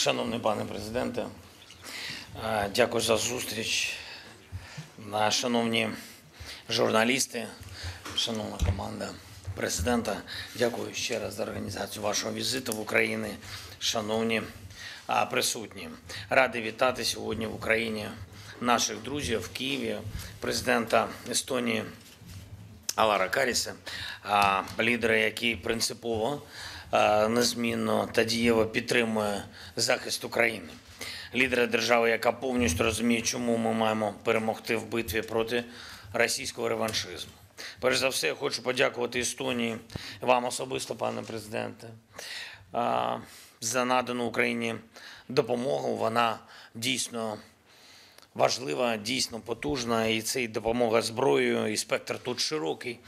Шановний пане президенте, дякую за зустріч. Шановні журналісти, шановна команда президента, дякую ще раз за організацію вашого візиту в Україну. Шановні присутні, радий вітати сьогодні в Україні наших друзів в Києві, президента Естонії Алара Каріса, лідера, який принципово, незмінно та дієво підтримує захист України. Лідера держави, яка повністю розуміє, чому ми маємо перемогти в битві проти російського реваншизму. Перш за все, я хочу подякувати Естонії, вам особисто, пане президенте, за надану Україні допомогу. Вона дійсно важлива, дійсно потужна, і це і допомога зброєю, і спектр тут широкий.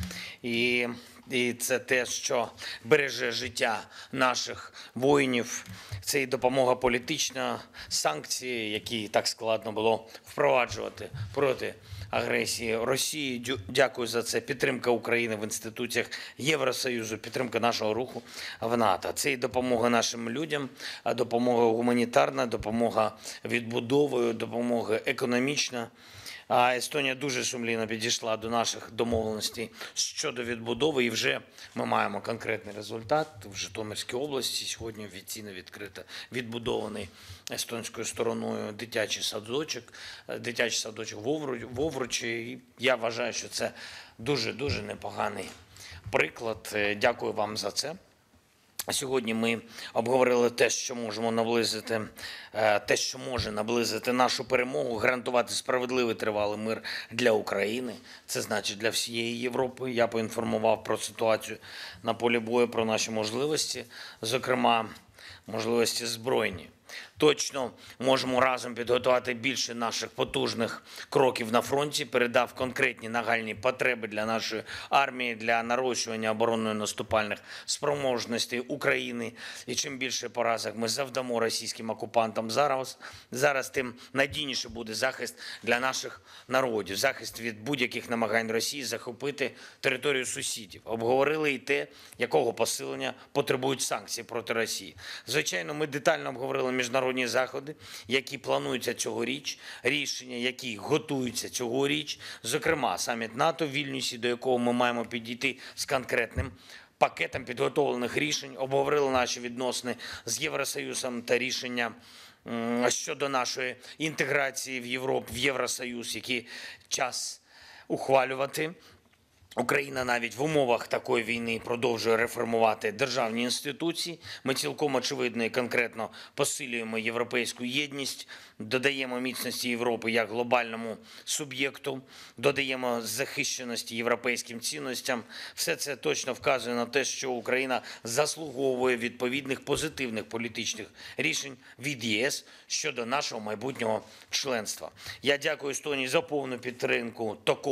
І це те, що береже життя наших воїнів. Це і допомога політична, санкції, які так складно було впроваджувати проти агресії Росії. Дякую за це. Підтримка України в інституціях Євросоюзу, підтримка нашого руху в НАТО. Це і допомога нашим людям, допомога гуманітарна, допомога відбудовою, допомога економічна. Естонія дуже сумлінно підійшла до наших домовленостей щодо відбудови, і вже ми маємо конкретний результат. В Житомирській області сьогодні офіційно відкрито відбудований естонською стороною дитячий садочок в Овручі. І я вважаю, що це дуже непоганий приклад. Дякую вам за це. Сьогодні ми обговорили те, що можемо наблизити, те, що може наблизити нашу перемогу, гарантувати справедливий тривалий мир для України. Це значить для всієї Європи. Я поінформував про ситуацію на полі бою, про наші можливості, зокрема, можливості збройні. Точно можемо разом підготувати більше наших потужних кроків на фронті, передав конкретні нагальні потреби для нашої армії, для нарощування оборонно-наступальних спроможностей України. І чим більше поразок ми завдамо російським окупантам зараз, тим надійніше буде захист для наших народів, захист від будь-яких намагань Росії захопити територію сусідів. Обговорили і те, якого посилення потребують санкції проти Росії. Звичайно, ми детально обговорили міжнародні заходи, які плануються цьогоріч, рішення, які готуються цьогоріч, зокрема, саміт НАТО в Вільнюсі, до якого ми маємо підійти з конкретним пакетом підготовлених рішень, обговорили наші відносини з Євросоюзом та рішення щодо нашої інтеграції в Євросоюз, які час ухвалювати. Україна навіть в умовах такої війни продовжує реформувати державні інституції. Ми цілком очевидно і конкретно посилюємо європейську єдність, додаємо міцності Європи як глобальному суб'єкту, додаємо захищеності європейським цінностям. Все це точно вказує на те, що Україна заслуговує відповідних позитивних політичних рішень від ЄС щодо нашого майбутнього членства. Я дякую Естонії за повну підтримку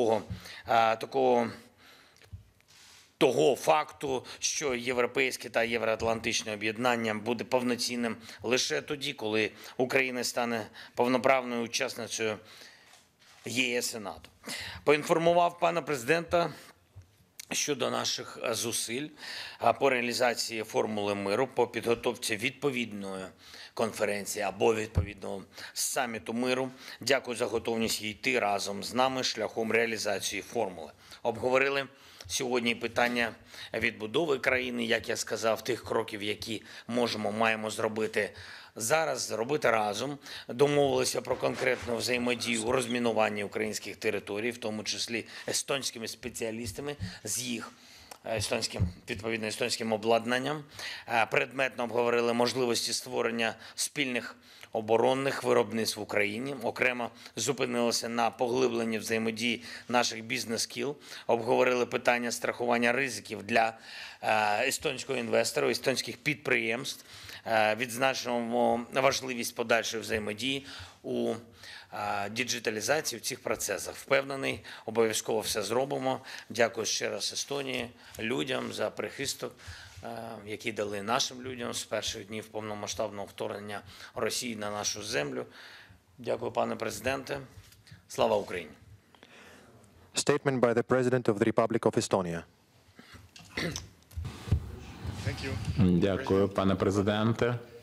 того факту, що європейське та євроатлантичне об'єднання буде повноцінним лише тоді, коли Україна стане повноправною учасницею ЄС і НАТО. Поінформував пана президента щодо наших зусиль по реалізації формули миру, по підготовці відповідної конференції або відповідного саміту миру. Дякую за готовність йти разом з нами шляхом реалізації формули. Обговорили сьогодні питання відбудови країни, як я сказав, тих кроків, які маємо зробити зараз, зробити разом. Домовилися про конкретну взаємодію у розмінуванні українських територій, в тому числі естонськими спеціалістами з їх естонським обладнанням. Предметно обговорили можливості створення спільних оборонних виробництв в Україні. Окремо зупинилися на поглибленні взаємодії наших бізнес-скіл. Обговорили питання страхування ризиків для естонського інвестора, естонських підприємств. Відзначимо важливість подальшої взаємодії у діджиталізації в цих процесах. Впевнений, обов'язково все зробимо. Дякую ще раз Естонії, людям за прихисток, який дали нашим людям з перших днів повномасштабного вторгнення Росії на нашу землю. Дякую, пане президенте. Слава Україні! Statement by the President of the Republic of Estonia. Дякую, пане президенте.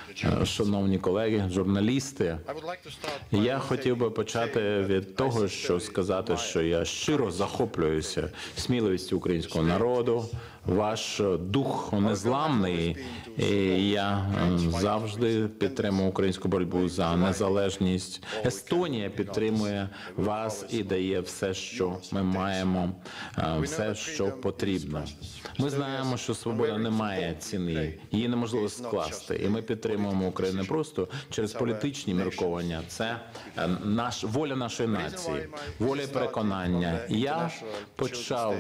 шановні колеги, журналісти. Я хотів би почати від того, що сказати, що я щиро захоплююся сміливістю українського народу. Ваш дух незламний, і я завжди підтримую українську боротьбу за незалежність. Естонія підтримує вас і дає все, що ми маємо, все, що потрібно. Ми знаємо, що свобода не має ціни, її неможливо скласти, і ми підтримуємо Україну не просто через політичні міркування. Це воля нашої нації, воля і переконання. Я почав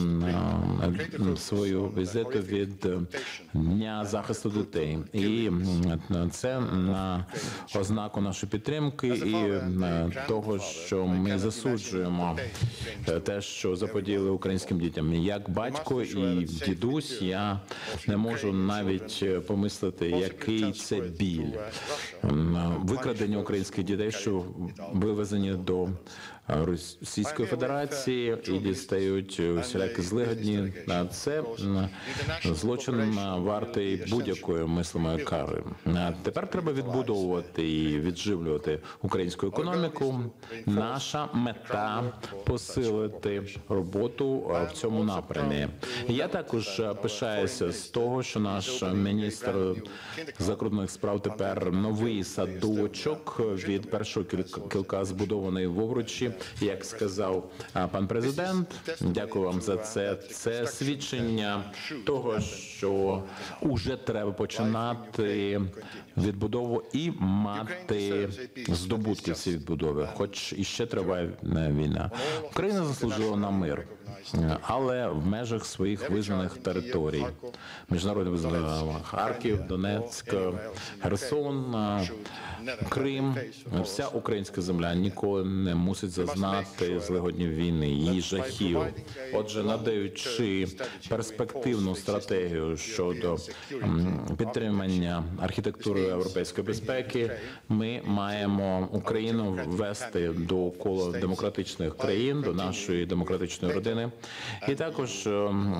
свою візиту від Дня захисту дітей. І це на ознаку нашої підтримки і того, що ми засуджуємо те, що заподіяли українським дітям. Як батько і дідусь, я не можу навіть помислити, який це біль. Викрадення українських дітей, що вивезені до Російської Федерації і дістають всілякі злигодні. Це злочин вартий будь-якої мислимої кари. Тепер треба відбудовувати і відживлювати українську економіку. Наша мета – посилити роботу в цьому напрямі. Я також пишаюся з того, що наш міністр закордонних справ тепер новий садочок від першого кілка збудований в Овручі. Як сказав пан президент, дякую вам за це. Це свідчення того, що уже треба починати відбудову і мати здобутки цієї відбудови, хоч іще триває війна. Україна заслужила на мир, але в межах своїх визнаних територій. Міжнародне визнання Харків, Донецьк, Херсон, Крим, вся українська земля ніколи не мусить зазнати злигоднів війни, її жахів. Отже, надаючи перспективну стратегію щодо підтримання архітектури європейської безпеки, ми маємо Україну ввести до кола демократичних країн, до нашої демократичної родини, і також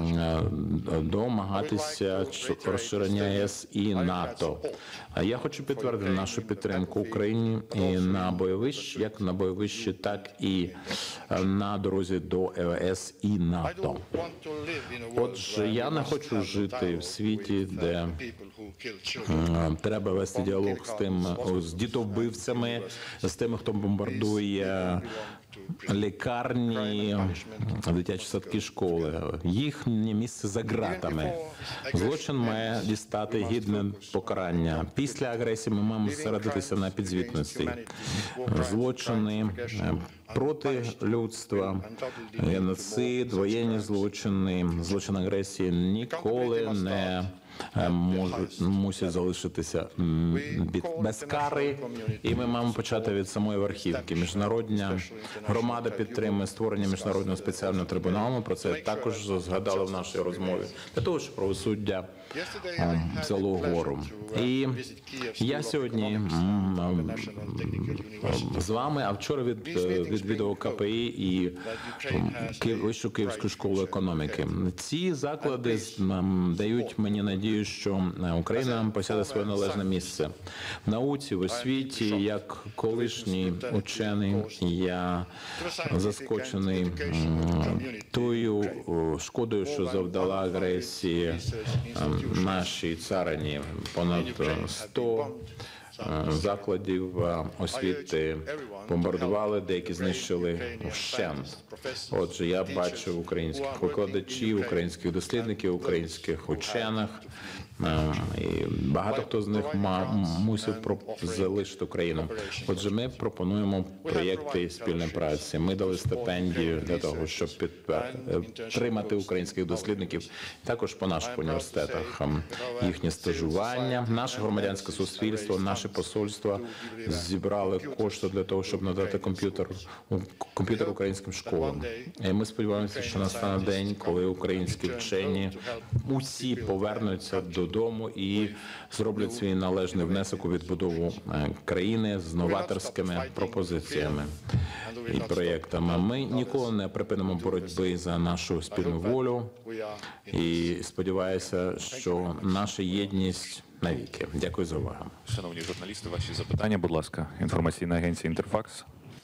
домагатися розширення ЄС і НАТО. Я хочу підтвердити нашу підтримку Україні і на бойовищі, як на бойовищі, так і на дорозі до ЄС і НАТО. Отже, я не хочу жити в світі, де треба вести діалог з дітовбивцями, з тими, хто бомбардує лікарні, дитячі садки, школи. Їхнє місце за ґратами. Злочин має дістати гідне покарання. Після агресії ми маємо зосередитися на підзвітності. Злочини проти людства, геноцид, воєнні злочини, злочин агресії ніколи не мусять залишитися без кари, і ми маємо почати від самої верхівки. Міжнародна громада підтримує створення міжнародного спеціального трибуналу. Про це також згадали в нашій розмові. Для того, щоб правосуддя взяло гору. І я сьогодні з вами, а вчора відвідував КПІ і Вищу Київську школу економіки. Ці заклади дають мені надію, що Україна посяде своє належне місце в науці, в освіті. Як колишній учений, я заскочений тою шкодою, що завдала агресії нашій царині. Понад 100 закладів освіти бомбардували, деякі знищили вщент. Отже, я бачив українських викладачів, українських дослідників, українських учених. І багато хто з них мусив залишити Україну. Отже, ми пропонуємо проєкти спільної праці. Ми дали стипендію для того, щоб підтримати українських дослідників, також по наших університетах. Їхнє стажування, наше громадянське суспільство, наше посольство зібрали кошти для того, щоб надати комп'ютер українським школам. І ми сподіваємося, що настане день, коли українські вчені усі повернуться додому і зроблять свій належний внесок у відбудову країни з новаторськими пропозиціями і проєктами. Ми ніколи не припинимо боротьби за нашу спільну волю і сподіваюся, що наша єдність навіки. Дякую за увагу. Шановні журналісти, ваші запитання, будь ласка. Інформаційна агенція «Інтерфакс».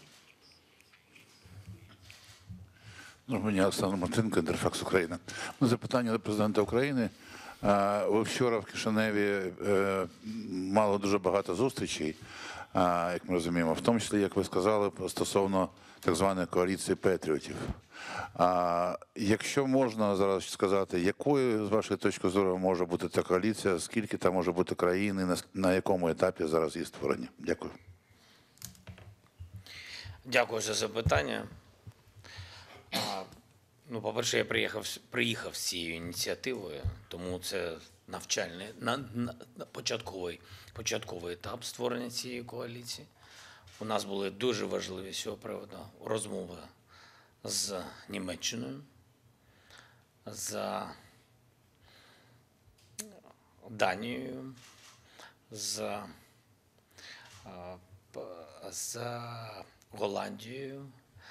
Доброго дня, Олександр Мартинко, «Інтерфакс Україна». Запитання до президента України. Ви вчора в Кишиневі мали дуже багато зустрічей, як ми розуміємо, в тому числі, як ви сказали, стосовно так званої коаліції патріотів. Якщо можна зараз сказати, якою, з вашої точки зору, може бути та коаліція, скільки там може бути країн і на якому етапі зараз її створення? Дякую. Дякую за запитання. Ну, по-перше, я приїхав з цією ініціативою, тому це навчальний, початковий етап створення цієї коаліції. У нас були дуже важливі з цього приводу розмови з Німеччиною, з Данією, з Голландією.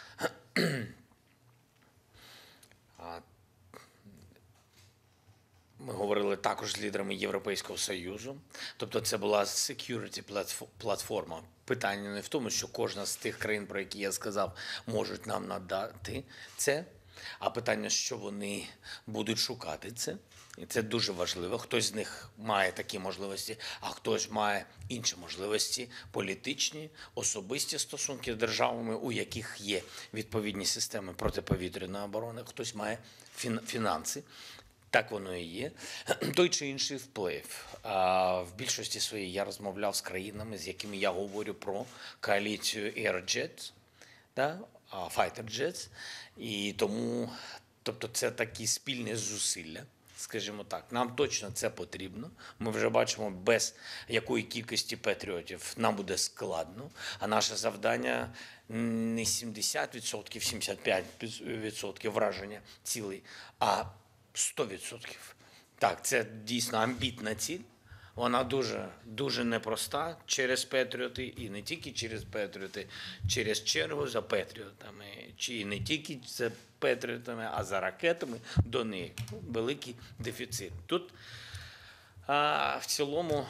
Ми говорили також з лідерами Європейського Союзу. Тобто це була security платформа. Питання не в тому, що кожна з тих країн, про які я сказав, можуть нам надати це, а питання, що вони будуть шукати це. І це дуже важливо. Хтось з них має такі можливості, а хтось має інші можливості політичні, особисті стосунки з державами, у яких є відповідні системи протиповітряної оборони. Хтось має фінанси. Так воно і є. Той чи інший вплив. В більшості своїй я розмовляв з країнами, з якими я говорю про коаліцію Air-Jet, да? Fighter Jets. І тому, тобто це такі спільні зусилля, скажімо так. Нам точно це потрібно. Ми вже бачимо, без якої кількості патріотів нам буде складно. А наше завдання не 70%, 75% враження цілей, а 100%. Так, це дійсно амбітна ціль. Вона дуже непроста через патріоти, і не тільки через патріоти, через чергу за патріотами, чи не тільки за патріотами, а за ракетами до них. Великий дефіцит. Тут в цілому,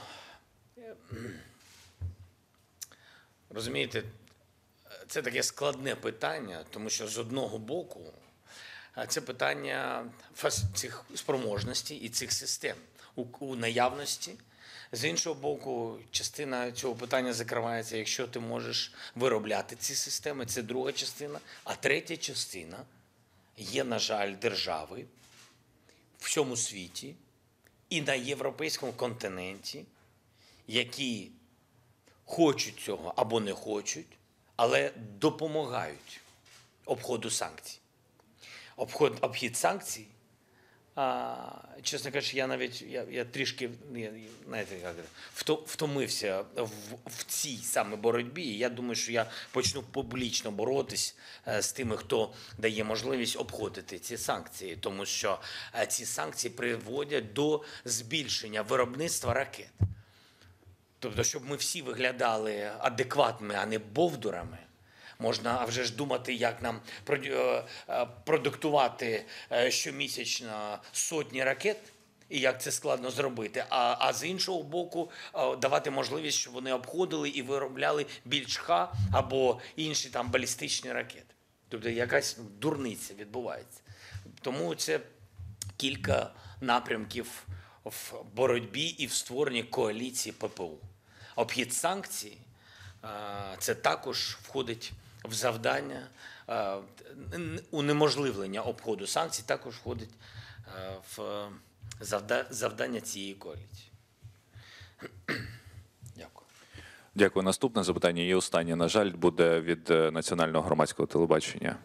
розумієте, це таке складне питання, тому що з одного боку це питання цих спроможностей і цих систем у наявності. З іншого боку, частина цього питання закривається, якщо ти можеш виробляти ці системи, це друга частина. А третя частина є, на жаль, держави в всьому світі і на європейському континенті, які хочуть цього або не хочуть, але допомагають обходу санкцій. Обхід санкцій, чесно кажучи, я трішки, знаєте, втомився в цій саме боротьбі. І я думаю, що я почну публічно боротись з тими, хто дає можливість обходити ці санкції, тому що ці санкції приводять до збільшення виробництва ракет. Тобто, щоб ми всі виглядали адекватними, а не бовдурами, можна вже ж думати, як нам продуктувати щомісячно сотні ракет, і як це складно зробити. А з іншого боку, давати можливість, щоб вони обходили і виробляли більш Х або інші там балістичні ракети. Тобто якась дурниця відбувається. Тому це кілька напрямків в боротьбі і в створенні коаліції ППУ. Обхід санкцій – це також входить в завдання, унеможливлення обходу санкцій також входить в завдання цієї коаліції. Дякую. Дякую. Наступне запитання і останнє, на жаль, буде від Національного громадського телебачення.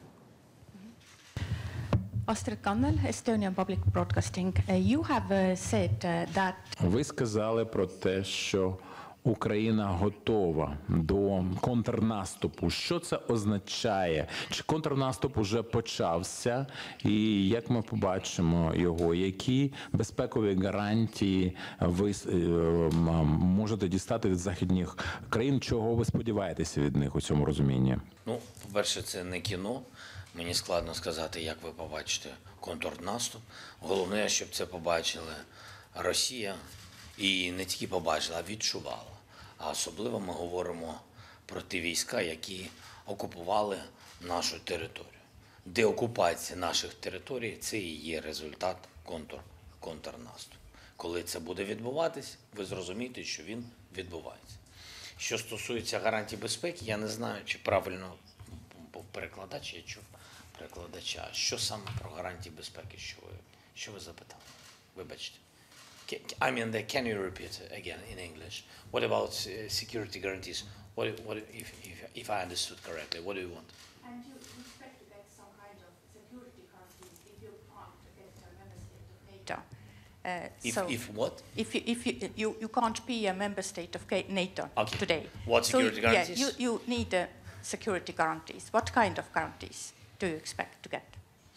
Astrid Kannel, Estonian Public Broadcasting. You have said that Ви сказали про те, що Україна готова до контрнаступу. Що це означає? Чи контрнаступ уже почався? І як ми побачимо його? Які безпекові гарантії ви можете дістати від західних країн? Чого ви сподіваєтеся від них у цьому розумінні? Ну, по-перше, це не кіно. Мені складно сказати, як ви побачите контрнаступ. Головне, щоб це побачили Росія І не тільки побачила, а відчувала. А особливо ми говоримо про ті війська, які окупували нашу територію. Деокупація наших територій – це і є результат контрнаступу. Коли це буде відбуватись, ви зрозумієте, що він відбувається. Що стосується гарантій безпеки, я не знаю, чи правильно був перекладач, я чув перекладача. Що саме про гарантії безпеки, що ви запитали? Вибачте. I mean, can you repeat again in English? What about security guarantees? If I understood correctly, what do you want? And you expect to get some kind of security guarantees if you can't get a member state of NATO. If what? If you can't be a member state of NATO Okay. today. What security guarantees? Yeah, you need security guarantees. What kind of guarantees do you expect to get?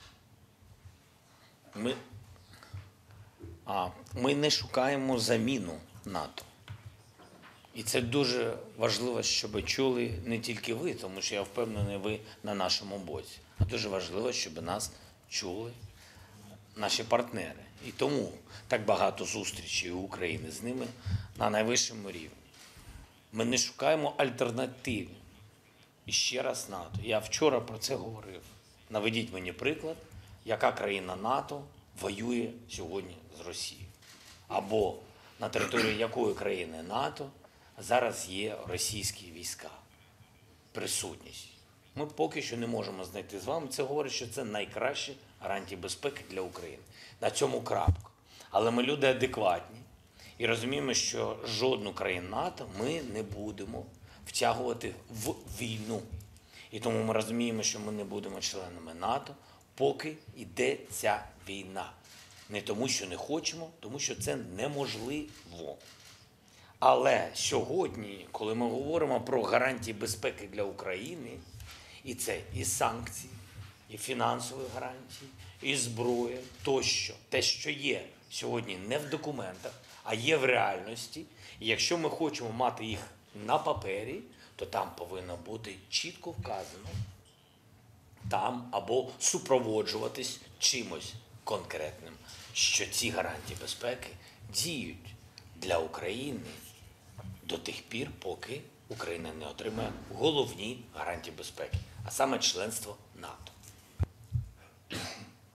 Ми не шукаємо заміну НАТО. І це дуже важливо, щоб чули не тільки ви, тому що я впевнений, ви на нашому боці. А дуже важливо, щоб нас чули наші партнери. І тому так багато зустрічей у України з ними на найвищому рівні. Ми не шукаємо альтернативи. І ще раз НАТО. Я вчора про це говорив. Наведіть мені приклад, яка країна НАТО воює сьогодні з Росією. Або на території якої країни НАТО зараз є російські війська, присутність. Ми поки що не можемо знайти з вами. Це говорить, що це найкращі гарантії безпеки для України. На цьому крапка. Але ми люди адекватні і розуміємо, що жодну країну НАТО ми не будемо втягувати в війну. І тому ми розуміємо, що ми не будемо членами НАТО, поки йде ця війна. Не тому, що не хочемо, тому що це неможливо. Але сьогодні, коли ми говоримо про гарантії безпеки для України, і це і санкції, і фінансові гарантії, і зброя, тощо, те, що є сьогодні не в документах, а є в реальності, і якщо ми хочемо мати їх на папері, то там повинно бути чітко вказано, там або супроводжуватись чимось конкретним, що ці гарантії безпеки діють для України до тих пір, поки Україна не отримає головні гарантії безпеки, а саме членство НАТО.